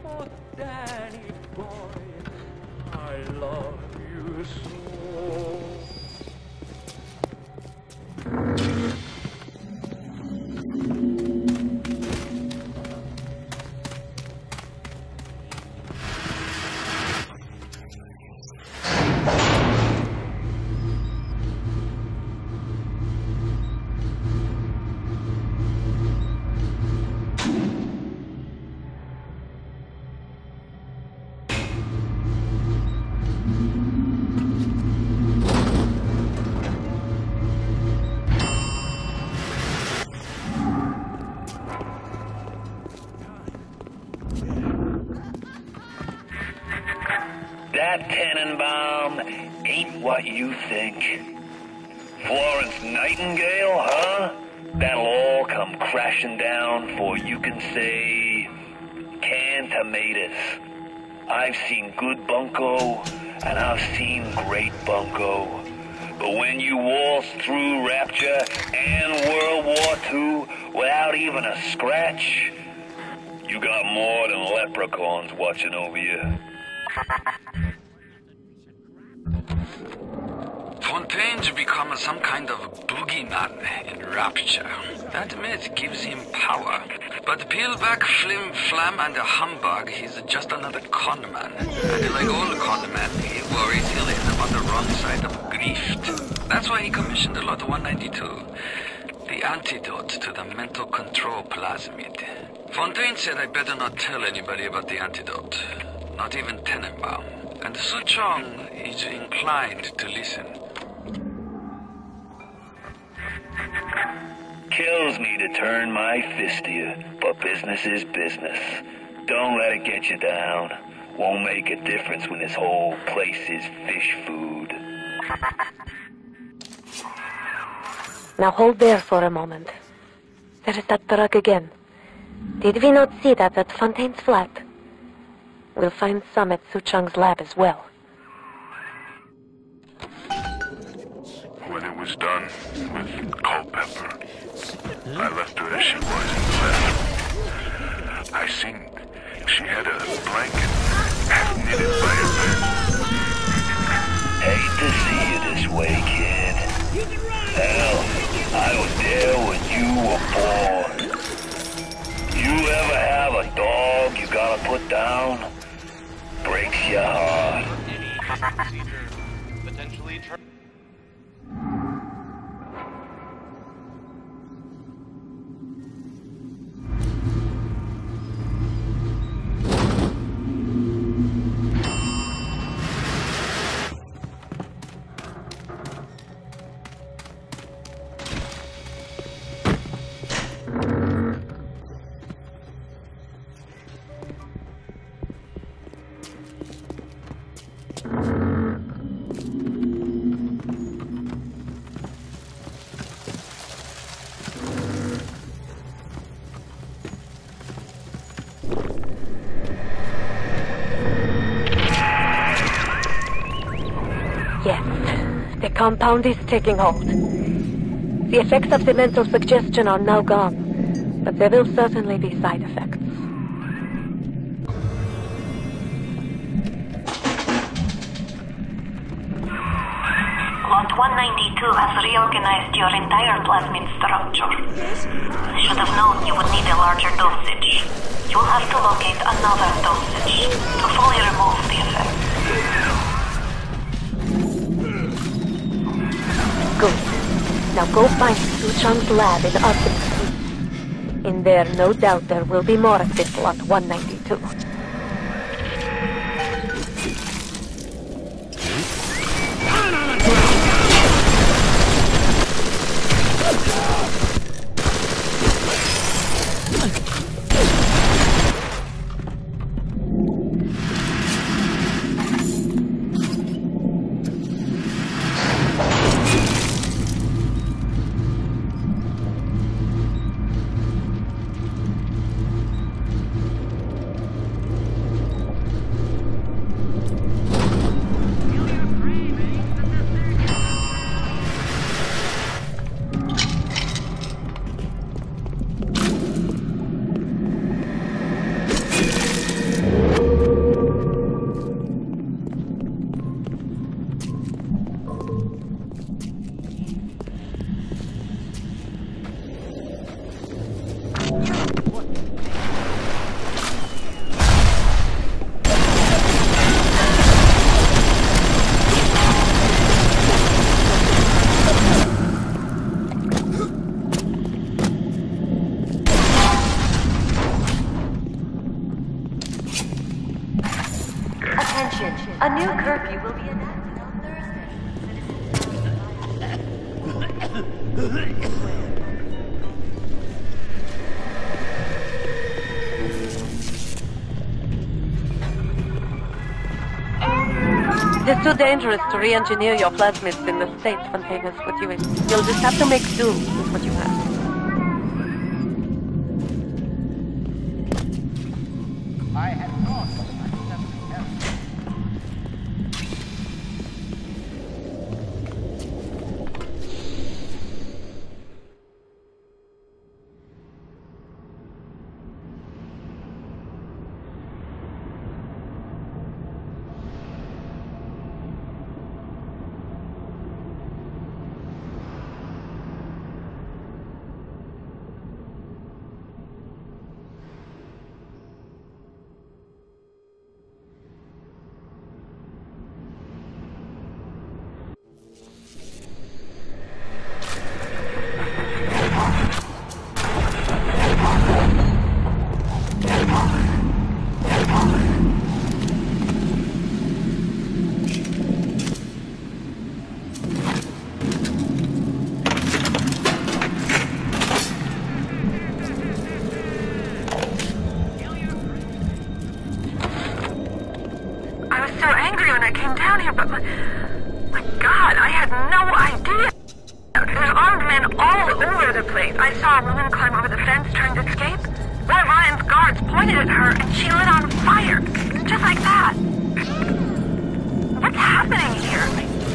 Oh, Danny boy, I love you so. That Tannenbaum ain't what you think. Florence Nightingale, huh? That'll all come crashing down before you can say canned tomatoes. I've seen good bunco, and I've seen great bunco. But when you waltz through Rapture and World War II without even a scratch, you got more than leprechauns watching over you. Fontaine's become some kind of boogeyman in Rapture. That myth gives him power. But peel back flim flam and humbug, he's just another conman. And like all conmen, he worries he'll end up on the wrong side of grief. That's why he commissioned Lot 192, the antidote to the mental control plasmid. Fontaine said I better not tell anybody about the antidote, not even Tannenbaum. And Suchong is inclined to listen. Kills me to turn my fist to you, but business is business. Don't let it get you down. Won't make a difference when this whole place is fish food. Now hold there for a moment. There is that truck again. Did we not see that at Fontaine's flat? We'll find some at Suchong's lab as well. When it was done with Culpepper, I left her as she was and left. I seen she had a blanket half knitted by her bed. Hate to see you this way, kid. Hell, I was there when you were born. You ever have a dog you gotta put down? Breaks your heart. Potentially The compound is taking hold. The effects of the mental suggestion are now gone, but there will certainly be side effects. Lot 192 has reorganized your entire plasmid structure. Should have known you would need a larger dosage. You'll have to locate another dosage to fully remove the effect. Good. Now go find Suchong's lab in Artemis. In there, no doubt there will be more of this Lot 192. Attention, a new curfew will be enacted on Thursday. It's too dangerous to re-engineer your plasmids in the state Fontaine has put you in. You'll just have to make do with what you have. I had thought of something else. But my God, I had no idea. There's armed men all over the place. I saw a woman climb over the fence trying to escape. One of Ryan's guards pointed at her and she lit on fire. Just like that. What's happening here?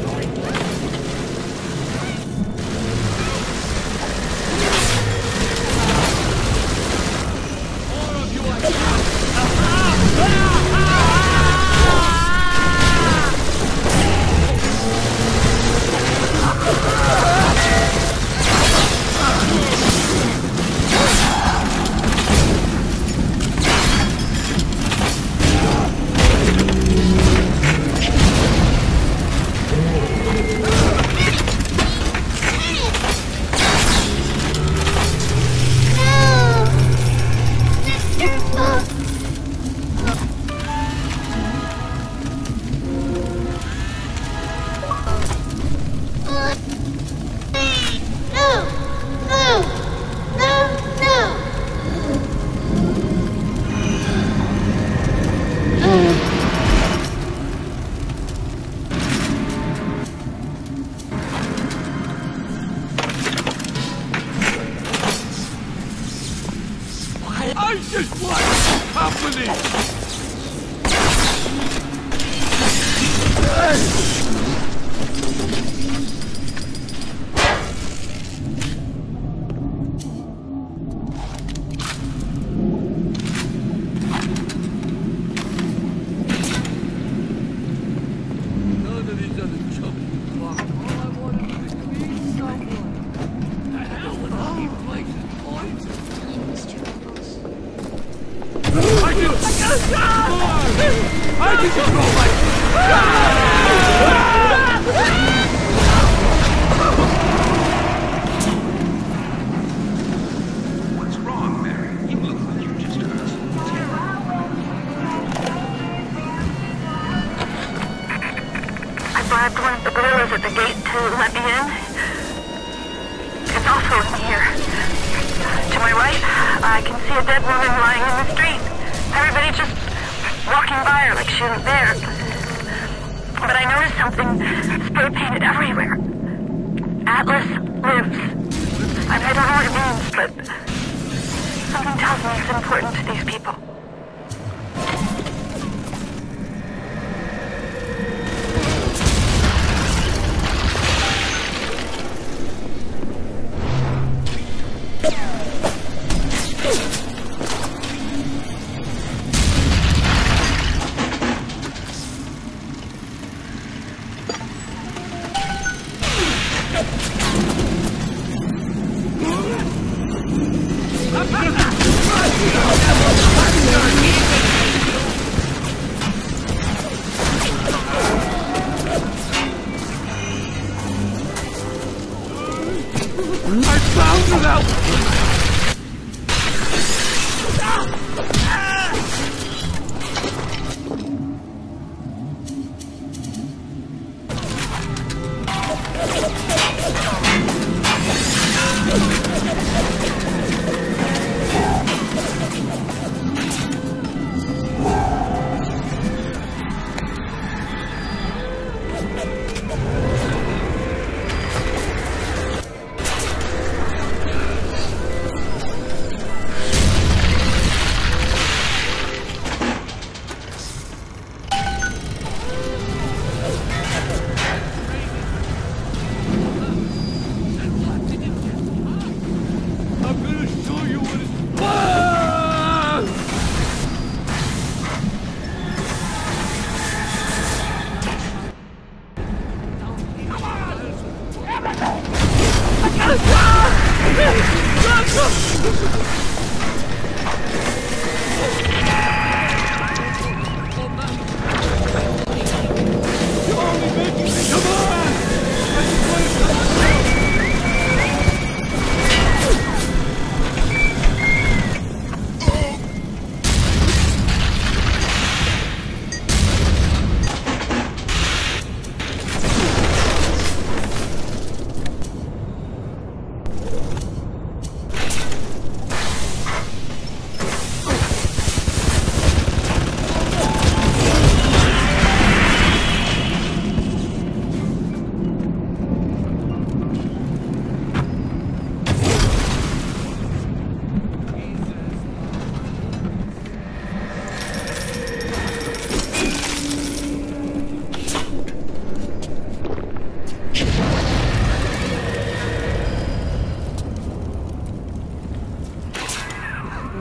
I just want company! None of these other chumps blocked. All I wanted was to meet someone. The hell with all these places, boys? I can control What's wrong, Mary? You look like you just heard something terrible. I bribed one of the gorillas at the gate to let me in. It's also in here. To my right, I can see a dead woman lying in the street. Everybody just walking by her like she was there. But I noticed something spray painted everywhere. ATLIS lives. I don't know what it means, but something tells me it's important to these people.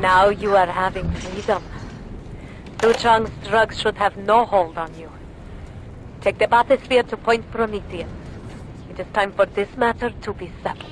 Now you are having freedom. Su Chang's drugs should have no hold on you. Take the bathysphere to Point Prometheus. It is time for this matter to be settled.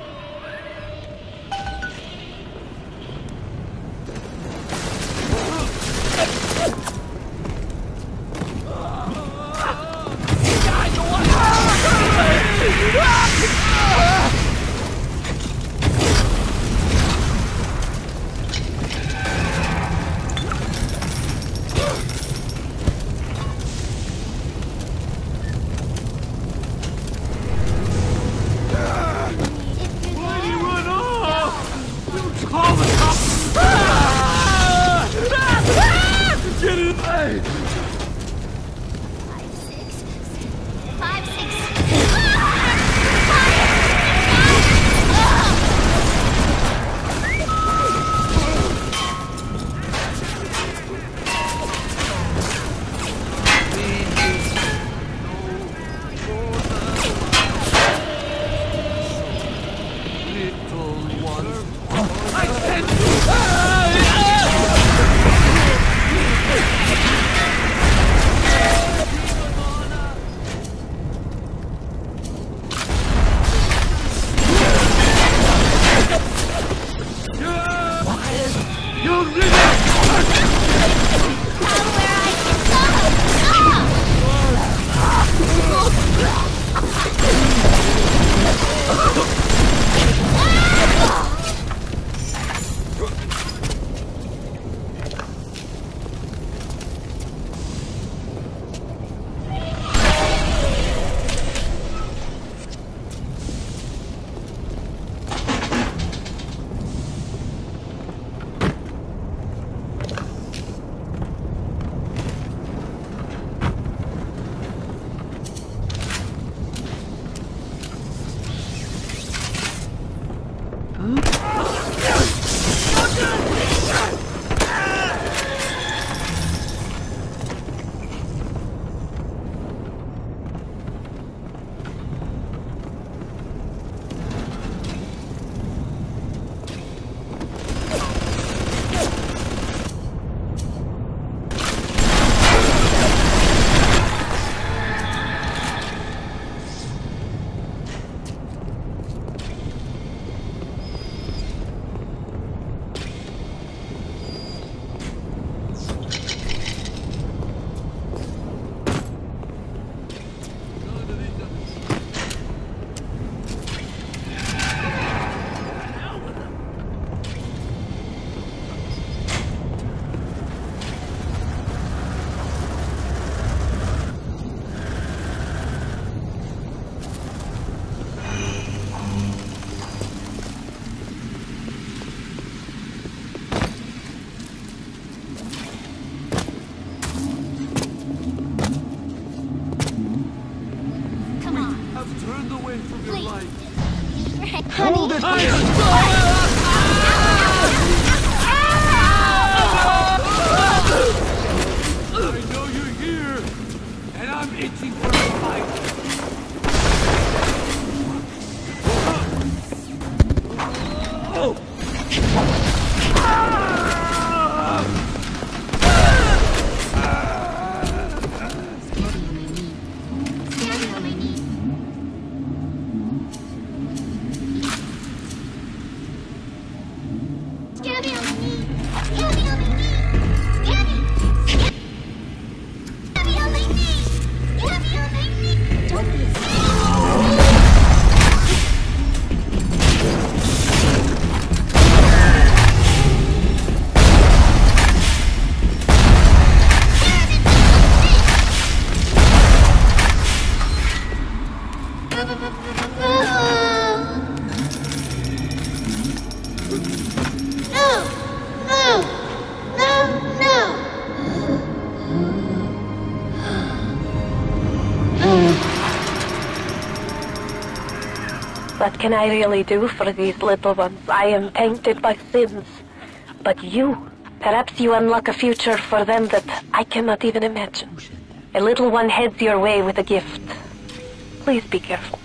What can I really do for these little ones? I am tainted by sins. But you, perhaps you unlock a future for them that I cannot even imagine. A little one heads your way with a gift. Please be careful.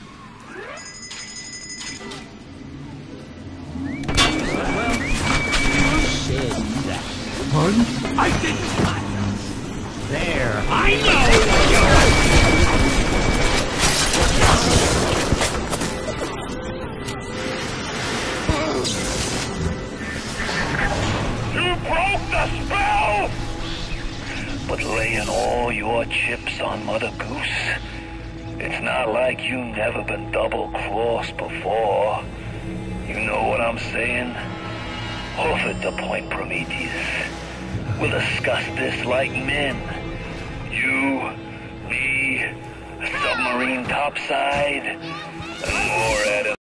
Shit. Pardon? I didn't touch her. There. I know You broke the spell! But laying all your chips on Mother Goose, it's not like you've never been double-crossed before. You know what I'm saying? Hoof it to Point Prometheus. We'll discuss this like men. You, me, submarine topside, and more at it.